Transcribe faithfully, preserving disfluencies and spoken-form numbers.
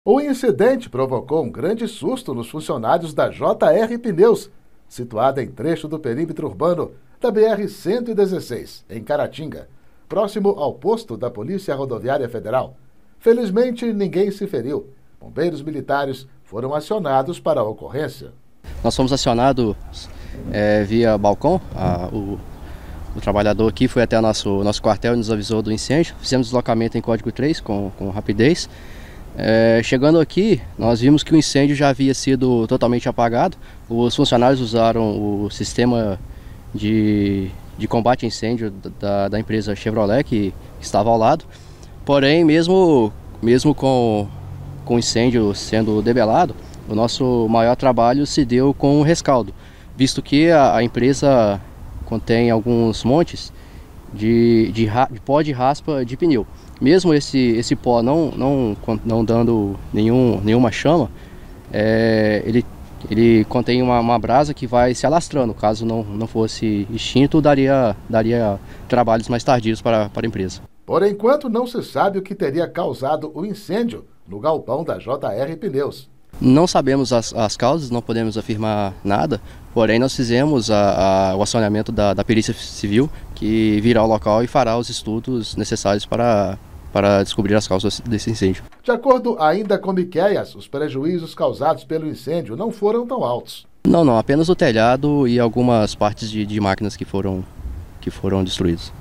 O incidente provocou um grande susto nos funcionários da J R Pneus, situada em trecho do perímetro urbano da B R cento e dezesseis, em Caratinga, próximo ao posto da Polícia Rodoviária Federal. Felizmente, ninguém se feriu. Bombeiros militares foram acionados para a ocorrência. Nós fomos acionados é, via balcão. A, o, o trabalhador aqui foi até o nosso, nosso quartel e nos avisou do incêndio. Fizemos deslocamento em código três com, com rapidez. É, chegando aqui, nós vimos que o incêndio já havia sido totalmente apagado. Os funcionários usaram o sistema de, de combate a incêndio da, da empresa Chevrolet, que, que estava ao lado. Porém, mesmo, mesmo com, com o incêndio sendo debelado, o nosso maior trabalho se deu com o rescaldo, visto que a, a empresa contém alguns montes de, de, de pó de raspa de pneu. Mesmo esse, esse pó não, não, não dando nenhum, nenhuma chama, é, ele, ele contém uma, uma brasa que vai se alastrando. Caso não, não fosse extinto, daria, daria trabalhos mais tardios para, para a empresa. Por enquanto, não se sabe o que teria causado o incêndio no galpão da J R Pneus. Não sabemos as, as causas, não podemos afirmar nada, porém nós fizemos a, a, o acionamento da, da perícia civil, que virá ao local e fará os estudos necessários para, para descobrir as causas desse incêndio. De acordo ainda com Miqueias, os prejuízos causados pelo incêndio não foram tão altos. Não, não, apenas o telhado e algumas partes de, de máquinas que foram, que foram destruídas.